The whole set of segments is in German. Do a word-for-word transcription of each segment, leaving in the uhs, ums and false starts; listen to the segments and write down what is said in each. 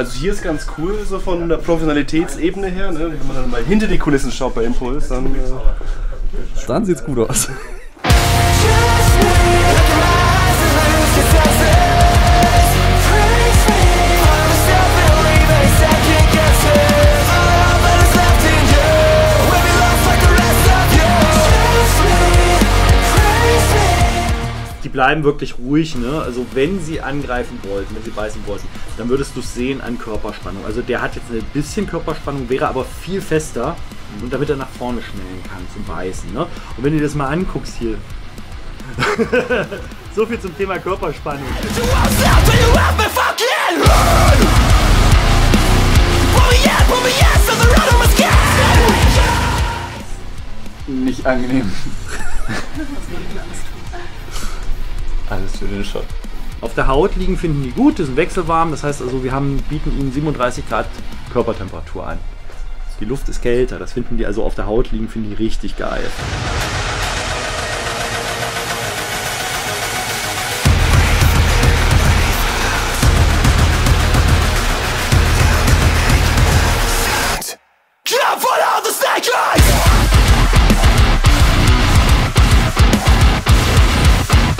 Also hier ist ganz cool, so von der Professionalitätsebene her, ne? Wenn man dann mal hinter die Kulissen schaut bei Impuls, dann, äh dann sieht's gut aus. Die bleiben wirklich ruhig, ne? Also wenn sie angreifen wollten, wenn sie beißen wollten, dann würdest du es sehen an Körperspannung. Also der hat jetzt ein bisschen Körperspannung, wäre aber viel fester, und damit er nach vorne schnellen kann zum Beißen, ne? Und wenn du dir das mal anguckst hier, so viel zum Thema Körperspannung. Nicht angenehm. Alles für den Shot. Auf der Haut liegen finden die gut, die sind wechselwarm, das heißt also wir haben, bieten ihnen siebenunddreißig Grad Körpertemperatur an. Die Luft ist kälter, das finden die also auf der Haut liegen, finden die richtig geil.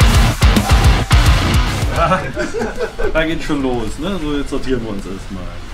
Da geht's schon los, ne? So, jetzt sortieren wir uns erstmal.